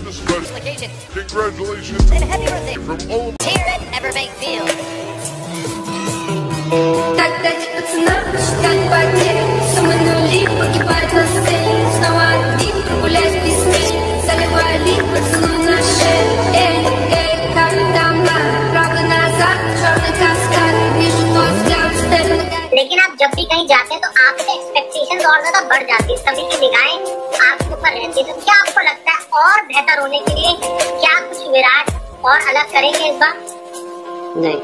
a special occasion. Congratulations and happy birthday from all here at Everbank Field. लेकिन आप जब भी कहीं जाते हैं तो आपसे एक्सपेक्टेशंस और ज्यादा बढ़ जाती है, सभी की निगाहें आपके ऊपर रहती है। तो क्या आपको लगता है और बेहतर होने के लिए क्या कुछ विराट और अलग करेंगे इस बार? नहीं।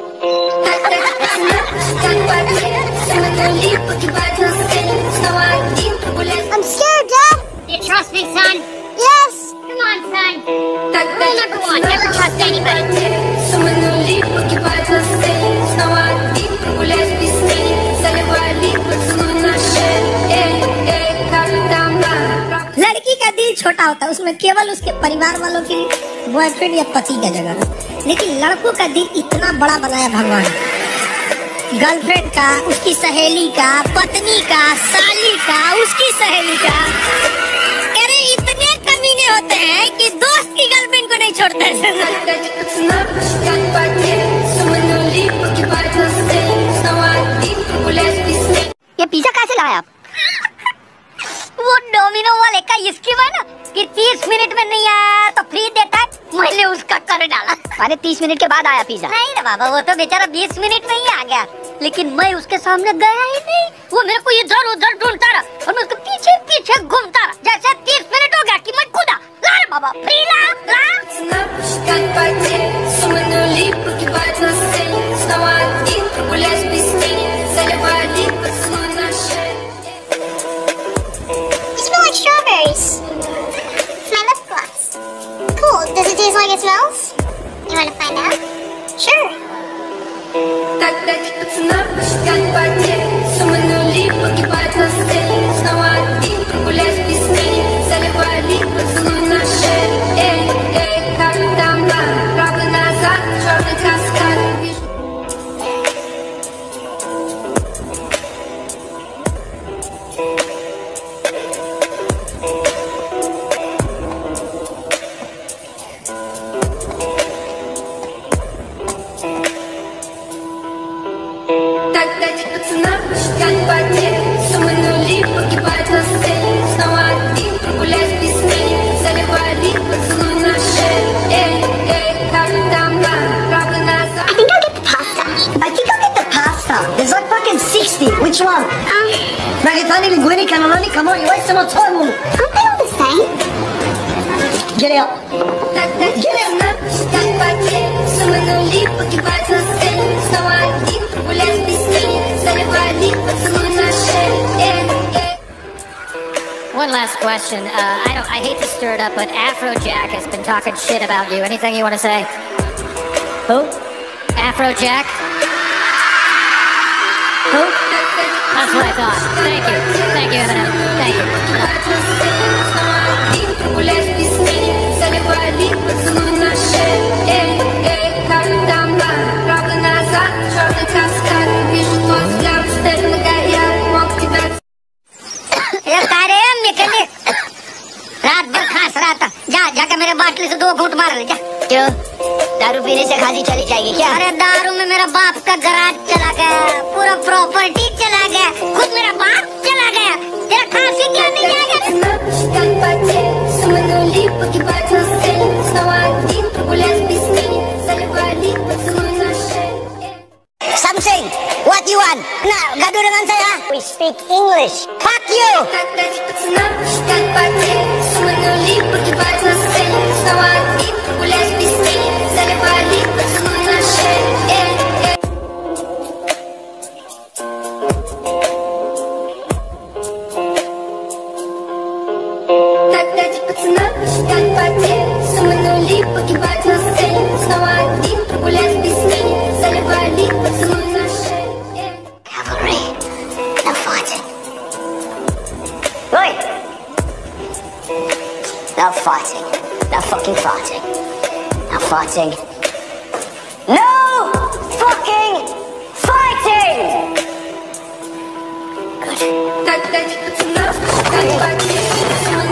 I'm scared, Dad. You trust me, son? Yes. Come on, son. Rule number 1, never trust anybody. लड़की का दिल छोटा होता है, उसमें केवल उसके परिवार वालों की बॉयफ्रेंड या पति का जगह है, लेकिन लड़कों का दिल इतना बड़ा बनाया भगवान। गर्लफ्रेंड का, उसकी सहेली का, पत्नी का, साली का, उसकी सहेली का। अरे इतने कमीने होते हैं कि दोस्त की गर्लफ्रेंड को नहीं छोड़ते। ये पिज्जा कैसे लाए आप? वो डोमिनो वाले का स्कीम है ना कि 30 मिनट में नहीं आया तो फ्री देता है, मैंने उसका कर डाला। अरे 30 मिनट के बाद आया पिज्जा। नहीं रे बाबा, वो तो बेचारा 20 मिनट में ही आ गया, लेकिन मैं उसके सामने गया ही नहीं। वो मेरे को इधर उधर ढूंढता रहा और मैं उसके पीछे पीछे घूमता रहा। जैसे 30 मिनट हो गया कि मैं कूदा, ला रे बाबा फ्री ला। Strawberries. It's my lip gloss. Cool. Does it taste like it smells? You want to find out? Sure. There's like fucking 60. Which one? Ragatani, linguini, cannelloni. Come on, you're wasting my time, woman. Aren't they all the same? Get out. Get out. One last question. I hate to stir it up, but Afrojack has been talking shit about you. Anything you want to say? Who? Afrojack? Who? That's what I thought. Thank you. Thank you, Eminem. Thank रात भर खांस रहा था, जाके मेरे बाटली से 2 घूंट मार ले जा। क्यों? दारू पीने से खांसी चली जाएगी क्या? अरे दारू में मेरा बाप का गराज चला गया, पूरा प्रॉपर्टी चला गया, खुद मेरा बाप चला गया, तेरा खांसी क्या नहीं आएगा? Something. What you want? Nah, gaduh dengan saya. We speak English. Fuck you. Cavalry. No fighting. Oi! No fighting. No fucking fighting. No fighting. No fucking fighting! Good.